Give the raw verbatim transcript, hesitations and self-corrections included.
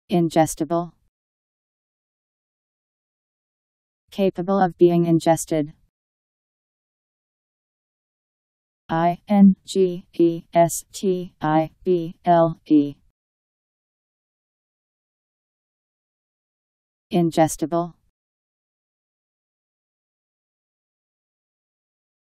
Ingestible. Capable of being ingested. I N G E S T I B L E. Ingestible.